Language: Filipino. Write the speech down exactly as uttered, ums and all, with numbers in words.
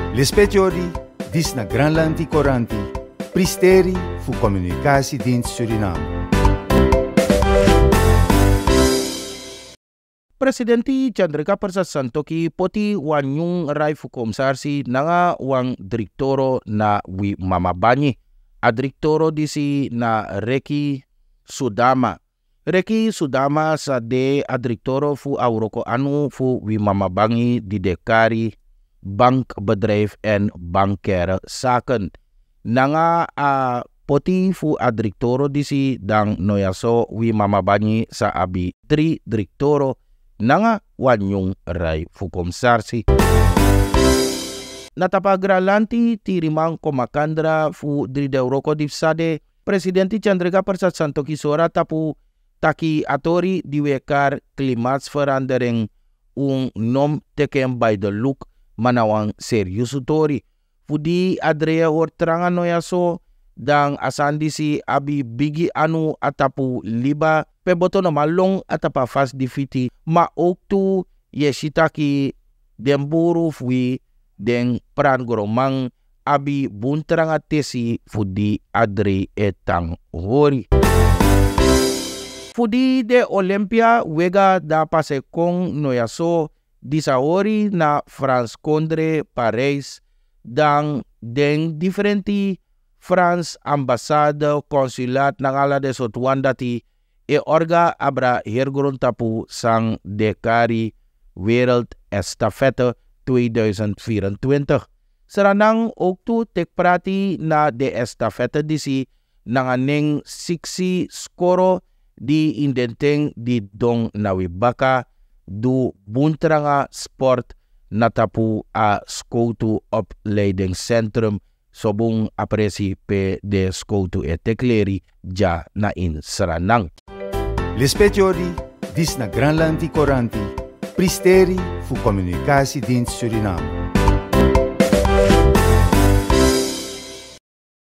L'espetiori dis na Granlandi Coranti, pristeri fu Communicatiedienst Suriname. Presidenti Chandrika Persat Santoki poti wanyung rai fu komsarsi nanga wang direktoro na wi mamabani. A direktoro disi na Reki Sudama. Reki Sudama sa de a direktoro fu auroko anu fu wi mamabangi di dekari bankbedrijf en bankaire zaken. Nanga a poti fu a direktoro disi dang noyaso wi mamabani sa abi tri direktoro nanga wanyung rai fu komsarsi. Natapagralanti tirimang komakandra fu drideuroko difsade Presidenti Chandrika Persat Santoki Sora tapu taki atori diwekar klimatsverandering un nom teken by the look manawang seryoso tori. Fudi adrea hortrangan noyaso dang asandi si abi bigi anu atapu liba peboto na malong atapa fast difiti maoktu yeshitaki demburu fui deng peran goromang abi buntrang atesi fudi adre etang hori. Fudi de Olympia wega da pasekong noyaso di saori na France Condre Paris dang deng differenti France ambasada konsulat nangala de Sotwanda ti e orga abra hergoron tapu sang dekari World Estafette tweeduizend vierentwintig. Seranang oktu tekprati na de estafette disi nanganing siksi skoro di indenteng di dong nawibaka du buntranga sport natapu a skoutu opleidingscentrum sobung apresi pe de skoutu etekleri ja na in Seranang. L'espetiori dis na Granlandi Coranti, pristeri fu Communicatiedienst Suriname.